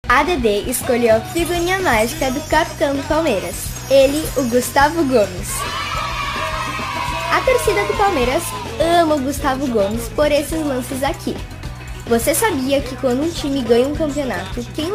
A Dedê escolheu a figurinha mágica do capitão do Palmeiras, ele, o Gustavo Gomes. A torcida do Palmeiras ama o Gustavo Gomes por esses lances aqui. Você sabia que quando um time ganha um campeonato, quem